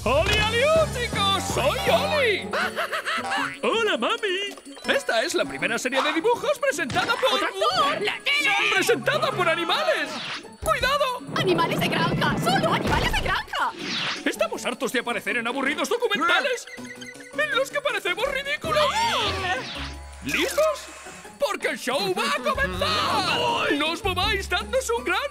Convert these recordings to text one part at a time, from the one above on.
¡Oli, Oli, chicos! ¡Soy Oli! ¡Hola, mami! Esta es la primera serie de dibujos presentada por... ¡La tele! ¡Presentada por animales! ¡Cuidado! ¡Animales de granja! ¡Solo animales de granja! Estamos hartos de aparecer en aburridos documentales en los que parecemos ridículos. ¿Listos? ¡Porque el show va a comenzar! ¡No os mováis! ¡Dadnos un gran...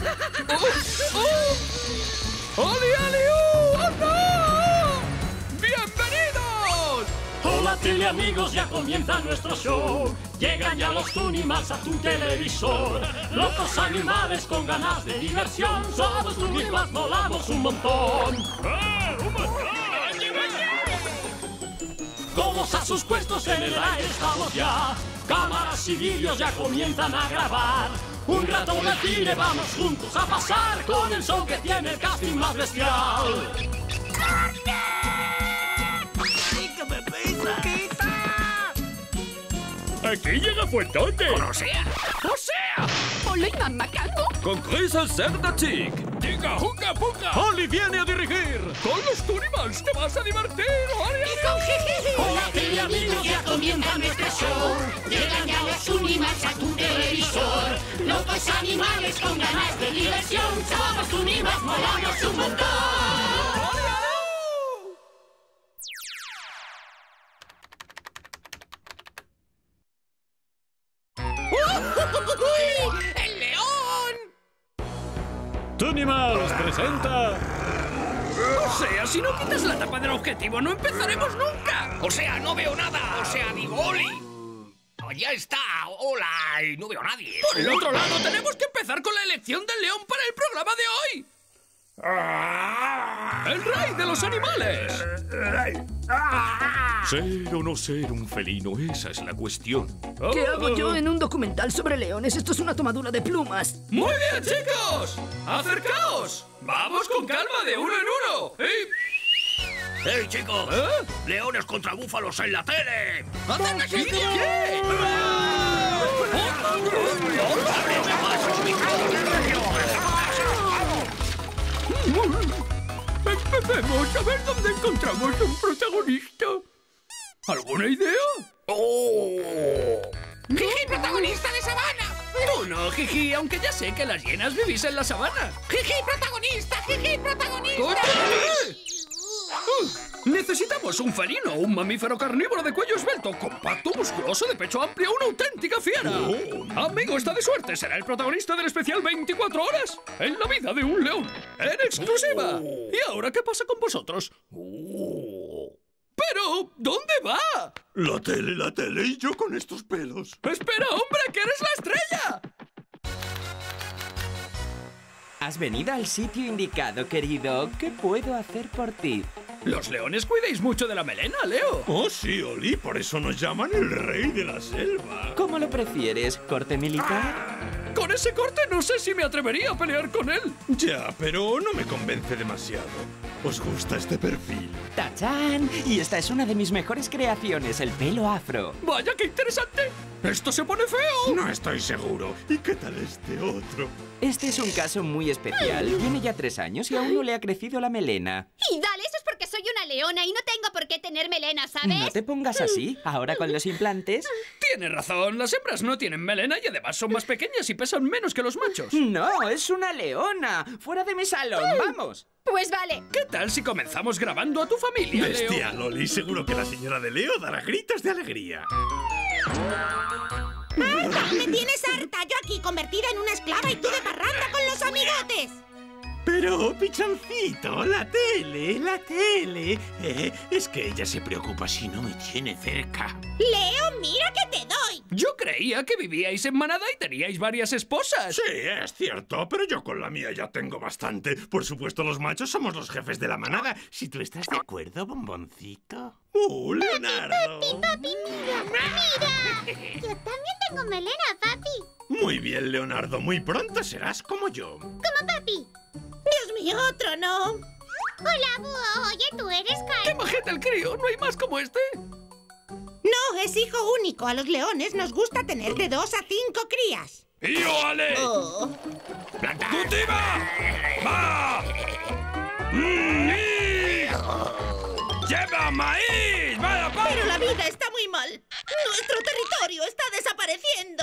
¡Oli, Oli, ¡anda! ¡Bienvenidos! Hola teleamigos, ya comienza nuestro show. Llegan ya los Tunimals a tu televisor. Locos animales con ganas de diversión. Somos Tunimals, volamos un montón. ¡Un montón! Todos a sus puestos en el aire estamos ya. Cámaras y vídeos ya comienzan a grabar. Un rato de cine vamos juntos a pasar con el show que tiene el casting más bestial. Aquí llega Fuertote. ¡O sea! ¡Hola, y mamá Cango! Con Chris el Cerda Chick. ¡Diga, Junga Punga! ¡Oli viene a dirigir! ¡Con los Tunimals te vas a divertir! ¡Oli, Oli! Hola teleamigos, ya comienza nuestro show. Llegan ya los Tunimals a tu televisor. Locos animales con ganas de diversión. Somos Tunimals, molamos un montón. ¡El león! Tunimals presenta... O sea, si no quitas la tapa del objetivo, no empezaremos nunca. O sea, no veo nada. O sea, digo, Oli. Ya está. Hola. Y no veo a nadie. Por el otro lado, tenemos que empezar con la elección del león para el programa de hoy. ¡El rey de los animales! Ser o no ser un felino, esa es la cuestión. ¿Qué hago yo en un documental sobre leones? Esto es una tomadura de plumas. ¡Muy bien, chicos! ¡Acercaos! ¡Vamos con calma de uno en uno! ¡Hey, chicos! ¡Leones contra búfalos en la tele! ¿Qué? ¡Ábreme paso, mi Empecemos a ver dónde encontramos un protagonista. ¿Alguna idea? ¡Jiji, protagonista de sabana! Tú no, Jiji, aunque ya sé que las hienas vivís en la sabana. ¡Jiji, protagonista! ¡Jiji, protagonista! Necesitamos un felino, un mamífero carnívoro de cuello esbelto, compacto, musculoso, de pecho amplio, una auténtica fiera. Amigo, está de suerte, será el protagonista del especial 24 horas en la vida de un león, en exclusiva. ¿Y ahora qué pasa con vosotros? Pero, ¿dónde va? La tele, y yo con estos pelos. ¡Espera, hombre, que eres la estrella! Has venido al sitio indicado, querido. ¿Qué puedo hacer por ti? Los leones cuidéis mucho de la melena, Leo. Oh, sí, Oli, por eso nos llaman el rey de la selva. ¿Cómo lo prefieres? ¿Corte militar? Con ese corte no sé si me atrevería a pelear con él. Ya, pero no me convence demasiado. ¿Os gusta este perfil? ¡Tachán! Y esta es una de mis mejores creaciones, el pelo afro. ¡Vaya, qué interesante! ¡Esto se pone feo! No estoy seguro. ¿Y qué tal este otro? Este es un caso muy especial. Tiene ya 3 años y aún no le ha crecido la melena. Y dale, eso es porque soy una leona y no tengo por qué tener melena, ¿sabes? No te pongas así. Ahora con los implantes... Tiene razón, las hembras no tienen melena y además son más pequeñas y pesan menos que los machos. ¡No, es una leona! ¡Fuera de mi salón! ¡Vamos! Pues vale. ¿Qué tal si comenzamos grabando a tu familia, Leo? Bestial, Oli. Seguro que la señora de Leo dará gritos de alegría. ¡Anda! ¡Me tienes harta! Yo aquí convertida en una esclava y tú de parranda con los amigotes. Pero, Pichoncito, la tele. Es que ella se preocupa si no me tiene cerca. Leo, mira que te doy. Yo creía que vivíais en manada y teníais varias esposas. Sí, es cierto, pero yo con la mía ya tengo bastante. Por supuesto, los machos somos los jefes de la manada. Si tú estás de acuerdo, bomboncito. Leonardo! Papi, mira. Yo también tengo melena, papi. Muy bien, Leonardo. Muy pronto serás como yo. Como papi. Dios mío, otro no. Hola, búho. Oye, tú eres ¡Qué Carl. majete el crío! ¿No hay más como este? No, es hijo único. A los leones nos gusta tener de 2 a 5 crías. ¡Io, Ale! ¡Cultiva! ¡Va! ¡Lleva maíz! ¡Vaya palo! Pero la vida está muy mal. Nuestro territorio está desapareciendo.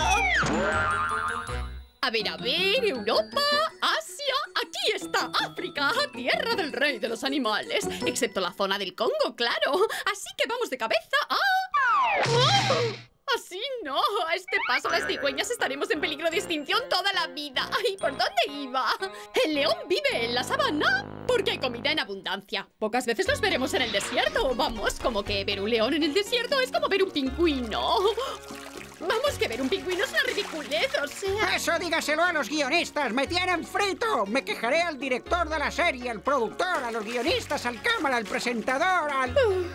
A ver, Europa, Asia, aquí está África, tierra del rey de los animales. Excepto la zona del Congo, claro. Así que vamos de cabeza a... ¡Oh! Así no, a este paso las cigüeñas estaremos en peligro de extinción toda la vida. Ay, ¿por dónde iba? El león vive en la sabana porque hay comida en abundancia. Pocas veces los veremos en el desierto. Vamos, como que ver un león en el desierto es como ver un pingüino. Vamos, que ver un pingüino es una ridiculez, o sea... Eso dígaselo a los guionistas, me tienen frito. Me quejaré al director de la serie, al productor, a los guionistas, al cámara, al presentador, al...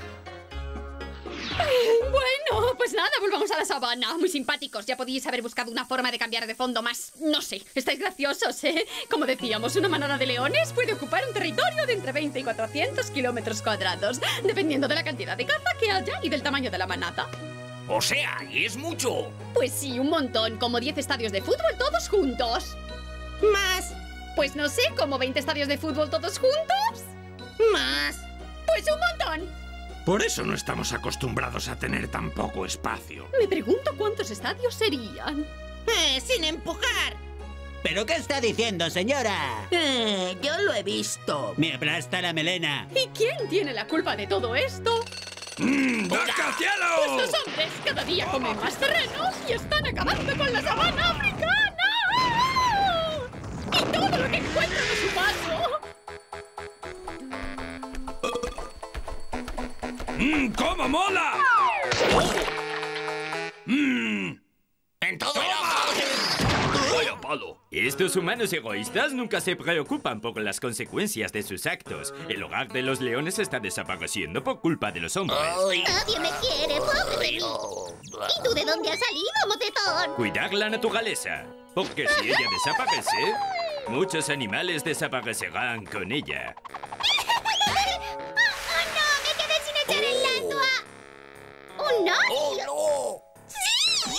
Bueno, pues nada, volvamos a la sabana. Muy simpáticos, ya podíais haber buscado una forma de cambiar de fondo más... No sé, estáis graciosos, ¿eh? Como decíamos, una manada de leones puede ocupar un territorio de entre 20 y 400 kilómetros cuadrados, dependiendo de la cantidad de caza que haya y del tamaño de la manada. O sea, es mucho. Pues sí, un montón, como 10 estadios de fútbol todos juntos. Más. Pues no sé, como 20 estadios de fútbol todos juntos. Más. Pues un montón. Por eso no estamos acostumbrados a tener tan poco espacio. Me pregunto cuántos estadios serían. Sin empujar. ¿Pero qué está diciendo, señora? Yo lo he visto. Me aplasta la melena. ¿Y quién tiene la culpa de todo esto? ¡Rascacielos! Pues los hombres cada día comen más terrenos y están acabando con la sabana africana. Y todo lo que encuentran a su paso. ¡Cómo mola! ¡En todo el ojo! ¡Vaya palo! Estos humanos egoístas nunca se preocupan por las consecuencias de sus actos. El hogar de los leones está desapareciendo por culpa de los hombres. Nadie me quiere, pobre de mí. ¿Y tú de dónde has salido, mocetón? Cuidar la naturaleza, porque si ella desaparece, muchos animales desaparecerán con ella. ¡Un novio! ¡Oh, ¡Sí!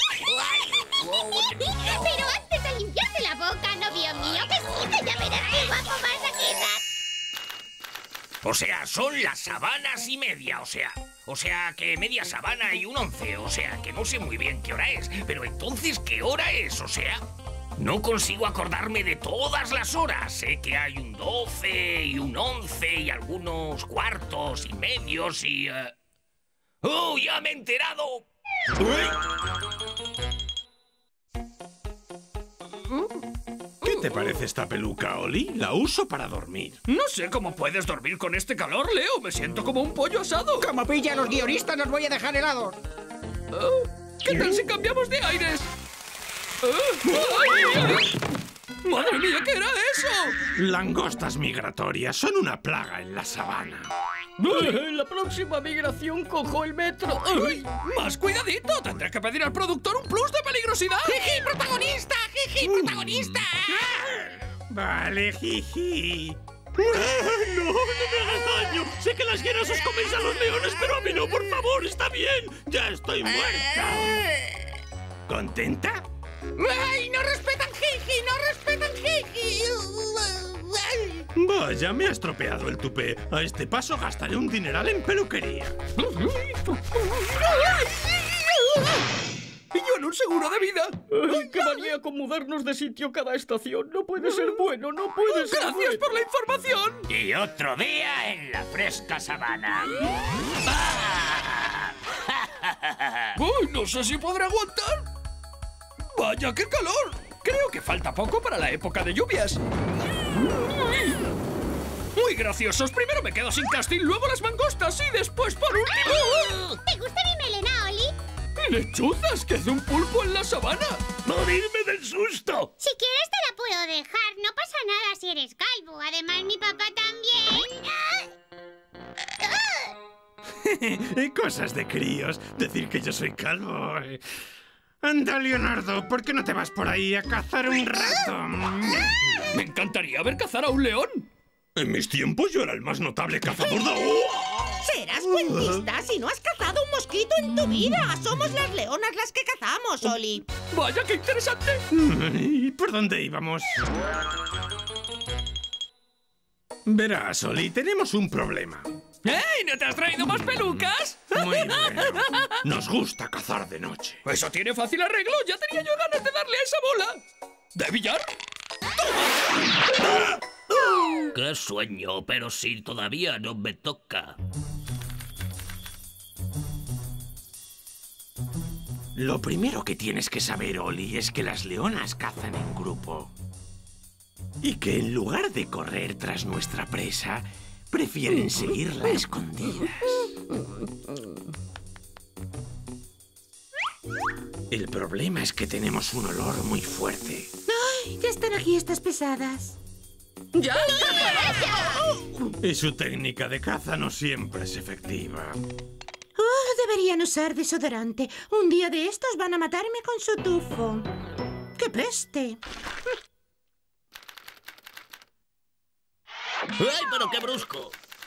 Pero antes de limpiarte la boca, novio mío, que sí, que ya verás qué guapo vas a quedar. O sea, son las sabanas y media, o sea que media sabana y un 11, o sea que no sé muy bien qué hora es, pero entonces ¿qué hora es? O sea, no consigo acordarme de todas las horas. Sé que hay un 12 y un 11 y algunos cuartos y medios y... ¡Oh, ya me he enterado! ¿Qué te parece esta peluca, Oli? La uso para dormir. No sé cómo puedes dormir con este calor, Leo. Me siento como un pollo asado. Como pilla a los guionistas, los voy a dejar helados. ¿Qué tal si cambiamos de aires? ¡Madre mía, qué era eso! Langostas migratorias son una plaga en la sabana. En la próxima migración cojo el metro. ¡Más cuidadito! Tendré que pedir al productor un plus de peligrosidad. ¡Jiji, protagonista! ¡Jiji, protagonista! Vale, jiji. ¡No me hagas daño! Sé que las hienas os coméis a los leones, pero a mí no, por favor, está bien. Ya estoy muerta. ¿Contenta? ¡Ay, no respetan Jiji! ¡No respetan Jiji! Vaya, me ha estropeado el tupé. A este paso gastaré un dineral en peluquería. Y yo en un seguro de vida. ¡Qué manía con mudarnos de sitio cada estación! No puede ser bueno, no puede ser bueno. ¡Gracias por la información! Y otro día en la fresca sabana. ¡Uy, no sé si podré aguantar! ¡Vaya, qué calor! Creo que falta poco para la época de lluvias. Muy graciosos. Primero me quedo sin casting, luego las mangostas y después, por último... ¿Te gusta mi melena, Oli? ¡Lechuzas! ¿Qué hace un pulpo en la sabana? ¡Morirme del susto! Si quieres te la puedo dejar. No pasa nada si eres calvo. Además, mi papá también. Cosas de críos. Decir que yo soy calvo. Anda, Leonardo, ¿por qué no te vas por ahí a cazar un rato? Me encantaría ver cazar a un león. En mis tiempos yo era el más notable cazador de... Serás cuentista si no has cazado un mosquito en tu vida. Somos las leonas las que cazamos, Oli. ¡Vaya, qué interesante! ¿Y por dónde íbamos? Verás, Oli, tenemos un problema. ¡Ey! ¿No te has traído más pelucas? Muy bien. Nos gusta cazar de noche. Eso tiene fácil arreglo. Ya tenía yo ganas de darle a esa bola. ¿De billar? ¡Qué sueño! Pero si todavía no me toca. Lo primero que tienes que saber, Oli, es que las leonas cazan en grupo. Y que en lugar de correr tras nuestra presa, prefieren seguirla a escondidas. El problema es que tenemos un olor muy fuerte. ¡Ay! Ya están aquí estas pesadas. ¡Ya! Y su técnica de caza no siempre es efectiva. Oh, deberían usar desodorante. Un día de estos van a matarme con su tufo. ¡Qué peste! ¡Ay, pero qué brusco!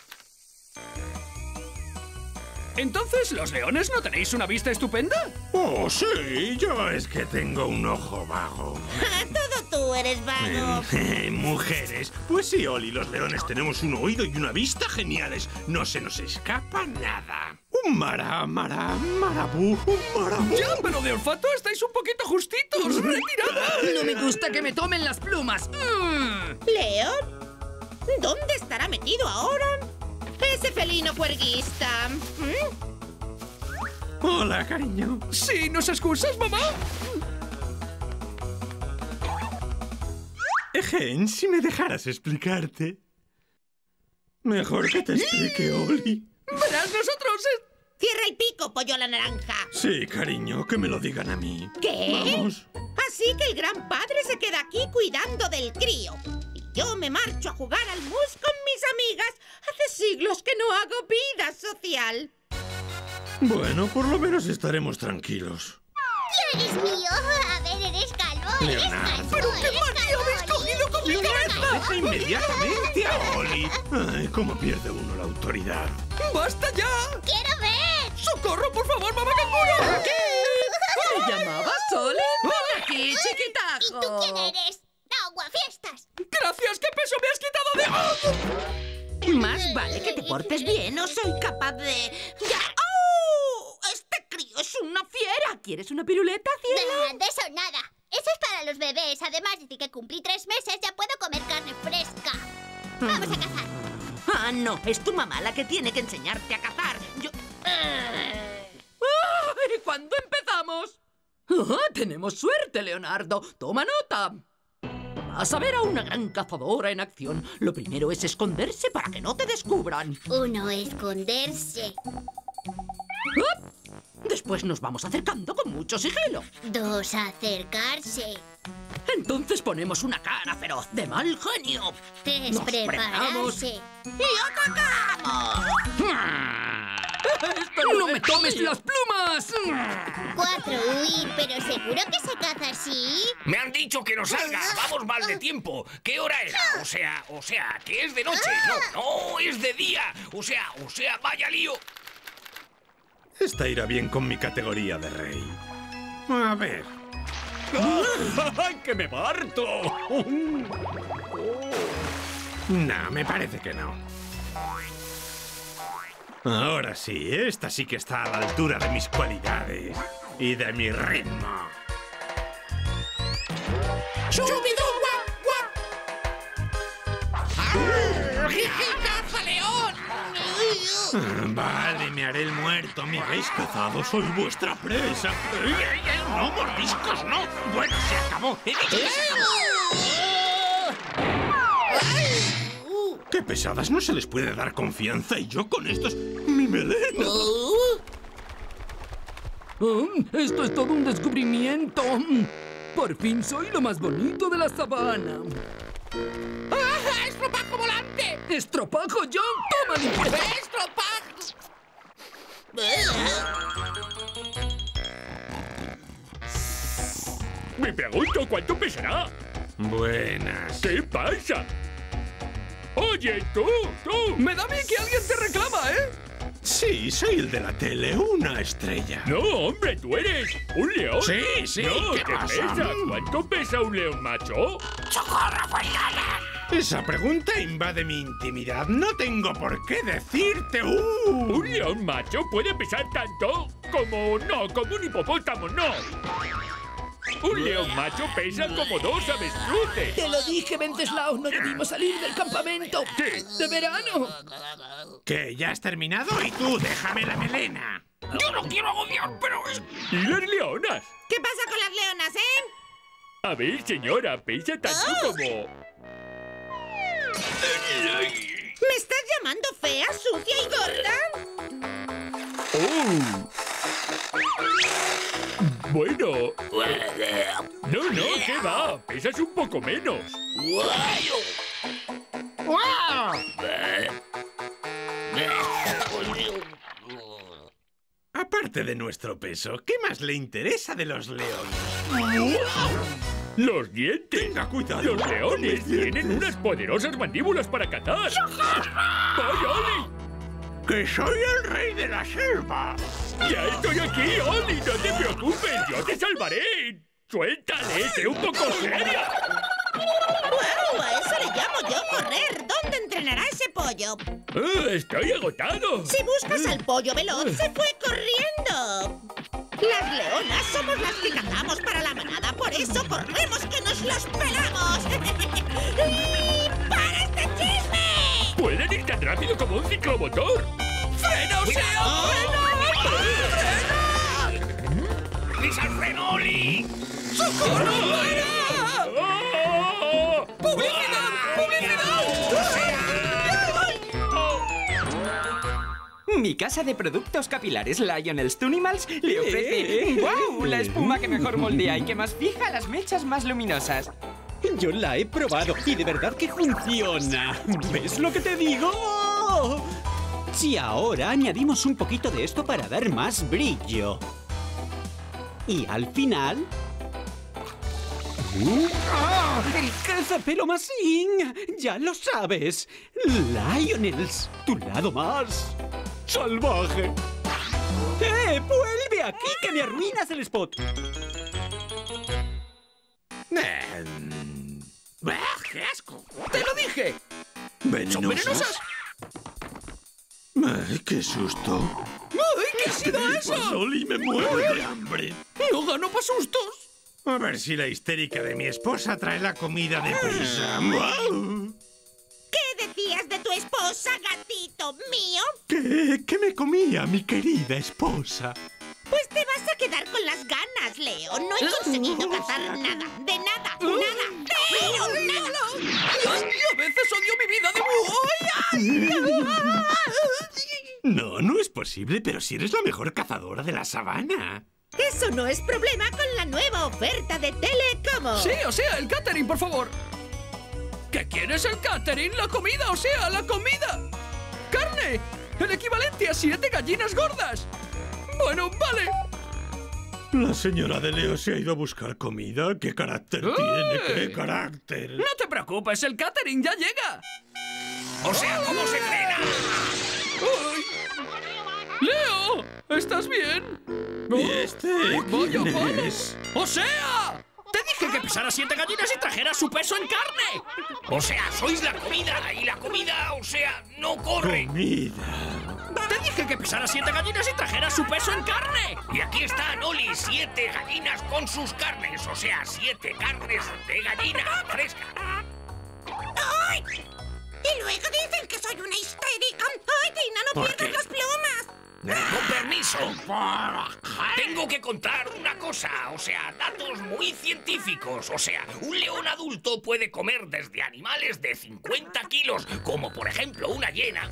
¿Entonces los leones no tenéis una vista estupenda? Oh, sí, yo es que tengo un ojo vago. Todo tú eres vago. Mujeres, pues sí, Oli, los leones tenemos un oído y una vista geniales. No se nos escapa nada. Un marabú. Ya, pero de olfato estáis un poquito justitos. ¡Retirad! No me gusta que me tomen las plumas. ¿León? ¿Dónde estará metido ahora? Ese felino cuerguista. Hola, cariño. Sí, ¿nos excusas, mamá? Gen, si me dejaras explicarte. Mejor que te explique, Oli. Verás, nosotros... ¡Cierra el pico, pollo a la naranja! Sí, cariño, que me lo digan a mí. ¿Qué? Vamos. Así que el gran padre se queda aquí cuidando del crío. Y yo me marcho a jugar al mus con mis amigas. Hace siglos que no hago vida social. Bueno, por lo menos estaremos tranquilos. ¡Ya eres mío! A ver, eres calvo. Leonardo. ¡Pero qué manía habéis cogido con mi cabeza! ¡Deja inmediatamente a Oli! Ay, cómo pierde uno la autoridad. ¡Basta ya! ¡Quiero ver! ¡Socorro, por favor, mamá canguro! ¿Te llamabas Oli? ¡Ven aquí, chiquitajo! ¿Y tú quién eres? ¡Aguafiestas! ¡Gracias! ¡Qué peso me has quitado de... Más vale que te portes bien, no soy capaz de... ¡Ya! ¡Oh! ¡Este crío es una fiera! ¿Quieres una piruleta, cielo? De eso nada. Eso es para los bebés. Además, desde que cumplí 3 meses ya puedo comer carne fresca. Vamos a cazar. Ah, no. Es tu mamá la que tiene que enseñarte a cazar. Yo... ¿Y cuándo empezamos? Tenemos suerte, Leonardo. Toma nota. Vas a ver a una gran cazadora en acción. Lo primero es esconderse para que no te descubran. 1, esconderse. Después nos vamos acercando con mucho sigilo. 2, acercarse. Entonces ponemos una cara feroz de mal genio. 3, Nos preparamos. prepararse. ¡Y atacamos! ¡No me tomes las plumas! 4, huir. ¿Pero seguro que se caza así? Me han dicho que no salga. Vamos mal de tiempo. ¿Qué hora era? O sea, que es de noche. No, es de día. O sea, vaya lío. Esta irá bien con mi categoría de rey. A ver. ¡Que me parto! No, me parece que no. Ahora sí, esta sí que está a la altura de mis cualidades y de mi ritmo. Vale, me haré el muerto. Me habéis cazado, soy vuestra presa. No, mordiscos, no. Bueno, se acabó. He dicho que se acabó. ¡Qué pesadas! No se les puede dar confianza y yo con estos... ¡Mi melena! Esto es todo un descubrimiento. Por fin soy lo más bonito de la sabana. ¡Ah! ¡Estropajo volante! ¡Estropajo, John! ¡Toma, limpieza! ¡Estropajo! Me pregunto cuánto pesará. Buenas. ¿Qué pasa? Oye, tú. Me da a mí que alguien te reclama, ¿eh? Sí, soy el de la tele, una estrella. No, hombre, tú eres un león. Sí, No, ¿qué pasa? pesa? ¿Cuánto pesa un león macho? ¡Socorro, pues nada! Esa pregunta invade mi intimidad. No tengo por qué decirte. ¿Un león macho puede pesar tanto? Como un hipopótamo, no. Un león macho pesa como 2 avestruces. Te lo dije, Venceslao, no debimos salir del campamento. ¿Qué? ¡De verano! ¿Qué? ¿Ya has terminado? Y tú, déjame la melena. Yo no quiero agobiar, pero es... ¿Y las leonas? ¿Qué pasa con las leonas, A ver, señora, pesa tanto como... ¿Me estás llamando fea, sucia y gorda? ¡Oh! Bueno... No, ¿qué va? Pesas un poco menos. Aparte de nuestro peso, ¿qué más le interesa de los leones? ¡Los dientes! ¡Tenga cuidado! ¡Los leones tienen unas poderosas mandíbulas para cazar! ¡Vaya, Oli! ¡Que soy el rey de la selva! ¡Ya estoy aquí, Oli! ¡No te preocupes! ¡Yo te salvaré! ¡Suéltale! ¡Sé un poco seria! ¡Wow! A eso le llamo yo correr. ¿Dónde entrenará ese pollo? ¡Estoy agotado! Si buscas al pollo veloz, se fue corriendo. Las leonas somos las que cazamos para la manada. Por eso corremos que nos los pelamos. ¡Y para este chisme! ¡Pueden ir tan rápido como un ciclomotor! ¡Frena, o sea! ¡Frena! ¡Pisa el freno, Oli! ¡Socorro! ¡Publicidad! ¡Publicidad! Mi casa de productos capilares Lionel's Tunimals le ofrece ¡wow! La espuma que mejor moldea y que más fija las mechas más luminosas. Yo la he probado y de verdad que funciona. ¿Ves lo que te digo? Si ahora añadimos un poquito de esto para dar más brillo. Y al final... ¡Ah! ¡El cazapelo masín! ¡Ya lo sabes! Lionel's, tu lado más salvaje. ¡Vuelve aquí que me arruinas el spot! ¡Qué asco! ¡Te lo dije! ¿Son venenosas? ¡Ay, qué susto! ¡Ay, qué ha sido eso! Oli, me muero de hambre. ¡No gano pa' sustos! A ver si la histérica de mi esposa trae la comida deprisa. ¿Qué decías de tu esposa, gatito mío? ¿Qué me comía mi querida esposa? Pues te vas a quedar con las ganas, Leo. No he conseguido cazar nada. De nada. Pero nada. ¡Ay, a veces odio mi vida de No es posible, pero si eres la mejor cazadora de la sabana. Eso no es problema con la nueva oferta de Telecomo. Sí, o sea, el catering, por favor. ¿Qué quieres el catering? La comida, o sea, la comida. ¡Carne! El equivalente a 7 gallinas gordas. Bueno, vale. La señora de Leo se ha ido a buscar comida. ¿Qué carácter tiene? ¿Qué carácter? No te preocupes, el catering ya llega. O sea, ¿cómo se frena? ¡Uy! ¡Leo! ¿Estás bien? ¿Y este quién es? ¡O sea! ¡Te dije que pesara 7 gallinas y trajera su peso en carne! O sea, sois la comida y la comida, o sea, no corre. Comida. Te dije que pesara 7 gallinas y trajera su peso en carne. Y aquí están, Oli, 7 gallinas con sus carnes, o sea, 7 carnes de gallina fresca. ¡Ay! Y luego dicen que soy una histérica. ¡Ay, Tina, no pierdas las plumas! Con permiso. Tengo que contar una cosa, o sea, datos muy científicos. O sea, un león adulto puede comer desde animales de 50 kilos, como por ejemplo una hiena,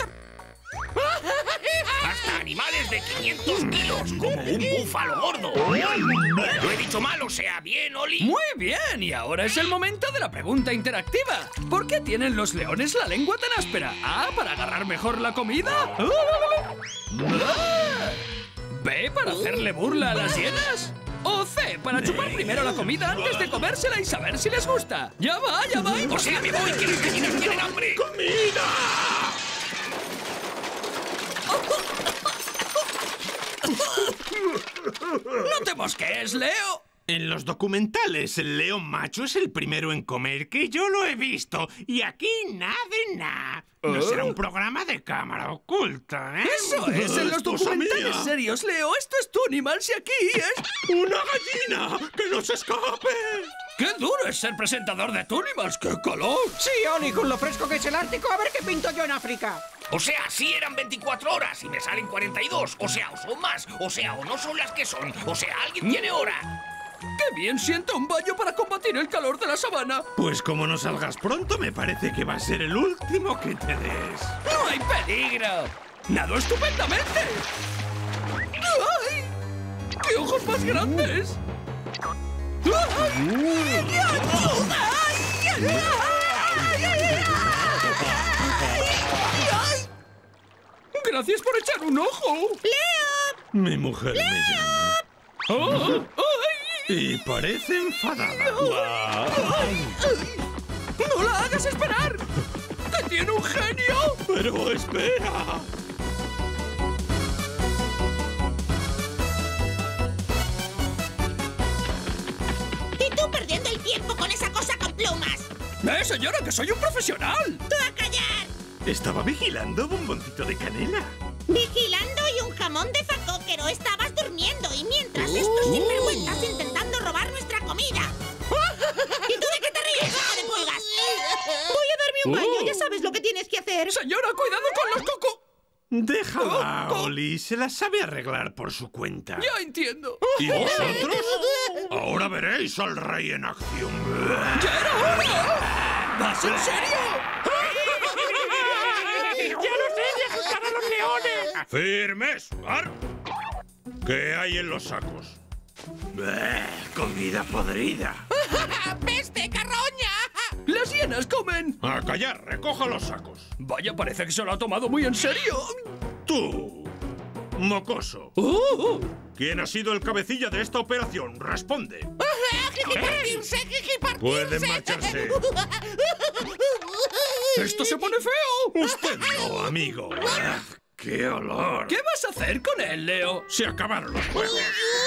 hasta animales de 500 kilos, como un búfalo gordo. Lo he dicho mal, o sea, ¿bien, Oli? Muy bien, y ahora es el momento de la pregunta interactiva. ¿Por qué tienen los leones la lengua tan áspera? ¿A, para agarrar mejor la comida? ¿B, para hacerle burla a las hienas? ¿O C, para chupar primero la comida antes de comérsela y saber si les gusta? ¡Ya va! O sea, me voy, que las gallinas tienen hambre. ¡Comida! ¡No te mosquees, Leo! En los documentales, el león macho es el primero en comer, que yo lo he visto. Y aquí nada de nada. No será un programa de cámara oculta, ¿eh? ¡Eso es! ¡En los documentales serios, Leo! ¡Esto es Toonimals y aquí es... ¡una gallina! ¡Que no se escape! ¡Qué duro es ser presentador de Toonimals! ¡Qué calor! Sí, Oli, con lo fresco que es el Ártico, a ver qué pinto yo en África. O sea, sí eran 24 horas y me salen 42. O sea, o son más. O sea, o no son las que son. O sea, alguien tiene hora. ¡Qué bien sienta un baño para combatir el calor de la sabana! Pues como no salgas pronto, me parece que va a ser el último que te des. ¡No hay peligro! ¡Nado estupendamente! ¡Ay! ¡Qué ojos más grandes! ¡Gracias por echar un ojo! ¡Leo! Mi mujer me llama. ¡Oh! Y parece enfadada. ¡No la hagas esperar! ¡Que tiene un genio! ¡Pero espera! ¿Y tú perdiendo el tiempo con esa cosa con plumas? Señora, que soy un profesional! ¡Tú a callar! Estaba vigilando bomboncito de canela. Vigilando y un jamón de facóquero. Estabas durmiendo y mientras estos sinvergüenzas intentando robar nuestra comida. ¿Y tú de qué te ríes, hijo de pulgas? Voy a darme un baño, ya sabes lo que tienes que hacer. Señora, cuidado con los cocos. Déjala, Oli. Se la sabe arreglar por su cuenta. Ya entiendo. ¿Y vosotros? Ahora veréis al rey en acción. ¡Ya era hora! ¿Vas en serio? ¡Ya no sé de asustar a los leones! ¡Firmes! ¡Ar! ¿Qué hay en los sacos? Comida podrida. ¡Peste, carroña! ¡Las hienas comen! A callar, recoja los sacos. Vaya, parece que se lo ha tomado muy en serio. Tú, mocoso. ¿Quién ha sido el cabecilla de esta operación? Responde. Pueden marcharse. ¡Esto se pone feo! Usted no, amigo. ¡Qué olor! ¿Qué vas a hacer con él, Leo? Se acabaron los juegos.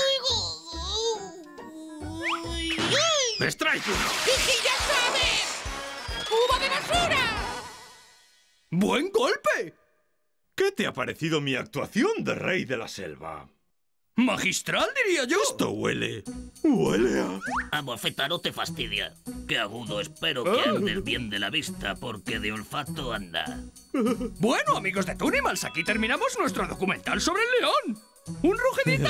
¡Strike uno! ¡Ya sabes! ¡Cuba de basura! ¡Buen golpe! ¿Qué te ha parecido mi actuación de rey de la selva? ¡Magistral, diría yo! Esto huele a... Abofetaro te fastidia. Qué agudo, espero que andes bien de la vista, porque de olfato anda. Bueno, amigos de Toonimals, aquí terminamos nuestro documental sobre el león. ¿Un rugidito?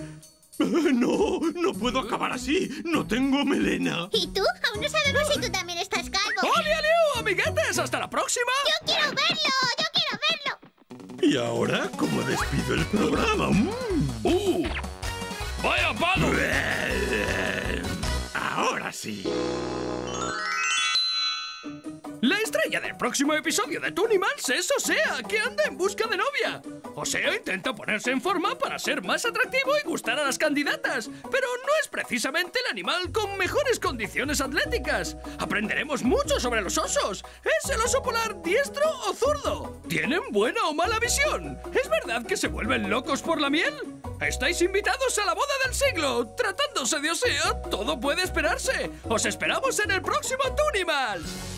No puedo acabar así. No tengo melena. ¿Y tú? Aún no sabemos si tú también estás calvo. ¡Hola, Leo, amiguetes! ¡Hasta la próxima! ¡Yo quiero verlo! ¡Yo quiero verlo! ¿Y ahora cómo despido el programa? ¡Vaya palo! Ahora sí. La estrella del próximo episodio de Toonimals es Osea, que anda en busca de novia. Osea intenta ponerse en forma para ser más atractivo y gustar a las candidatas, pero no es precisamente el animal con mejores condiciones atléticas. Aprenderemos mucho sobre los osos. ¿Es el oso polar diestro o zurdo? ¿Tienen buena o mala visión? ¿Es verdad que se vuelven locos por la miel? Estáis invitados a la boda del siglo. Tratándose de Osea, todo puede esperarse. Os esperamos en el próximo Toonimals.